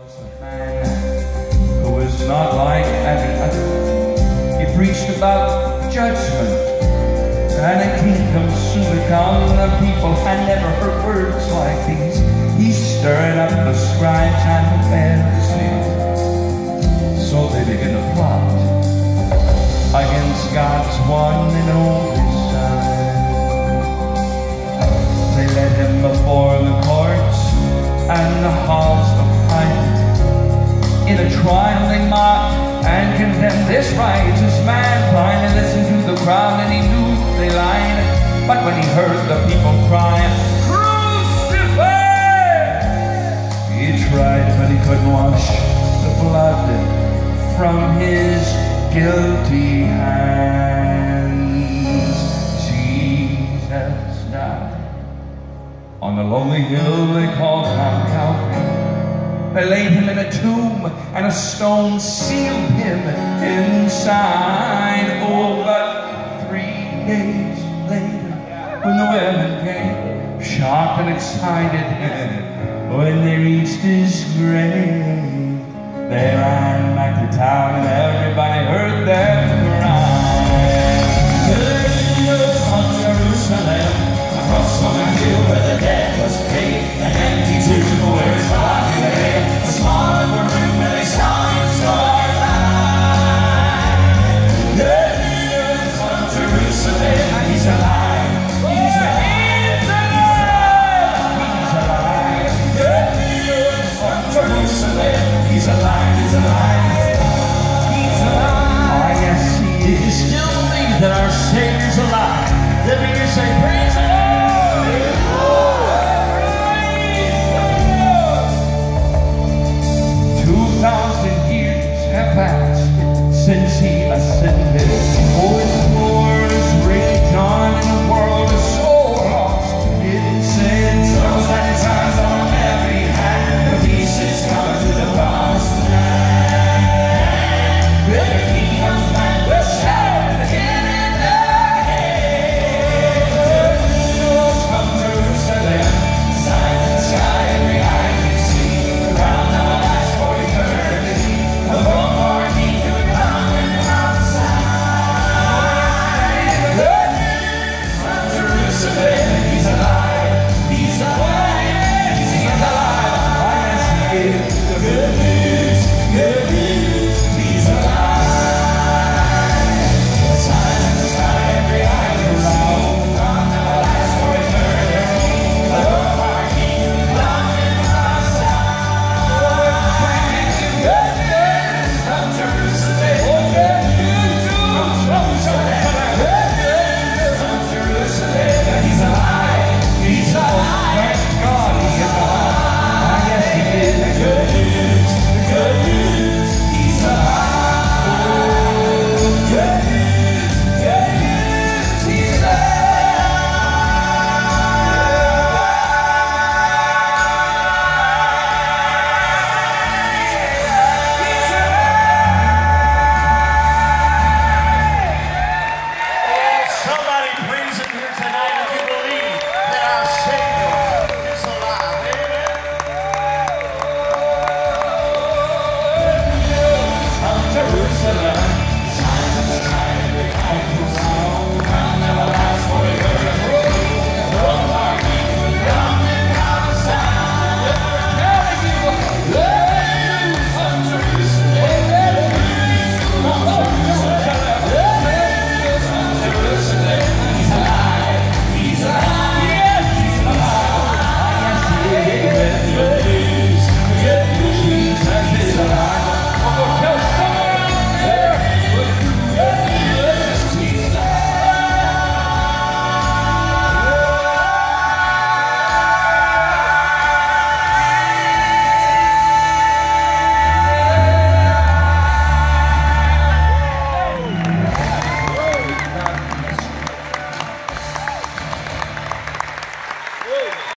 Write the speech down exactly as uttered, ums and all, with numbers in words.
man who was not like any other. He preached about judgment and a kingdom soon to come. The people had never heard words like these. He stirred up the scribes and the Pharisees, so they began to plot against God's one and only Son. They led him before the courts and the halls of Pilate. In a trial they mocked and condemned this righteous man. Pilate listened to the crowd and he knew they lied. But when he heard the people cry, "Crucify!" he tried, but he couldn't wash the blood from his guilty hands. Jesus died on the lonely hill they called Mount Calvary. They laid him in a tomb, and a stone sealed him inside. Oh, but three days later, when the women came, shocked and excited, when they reached his grave, they ran back to town, and everybody heard them cry. Hallelujah from Jerusalem, across on the hill where the dead was paid, an empty tomb where his body lay. A small upper room where they saw him start alive. Hallelujah from Jerusalem, he's alive, he's alive, he's alive. Hallelujah from Jerusalem, he's alive, he's alive, he's alive. I guess he is. If you still believe that our Savior's alive, let me hear you say praise him.